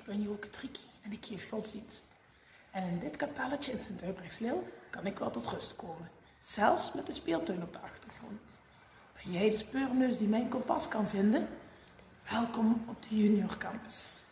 Ik ben Joke Trickie en ik geef godsdienst. En in dit kapelletje in Sint-Huybrechtsleel kan ik wel tot rust komen. Zelfs met de speeltuin op de achtergrond. Ben jij de speurneus die mijn kompas kan vinden? Welkom op de Junior Campus.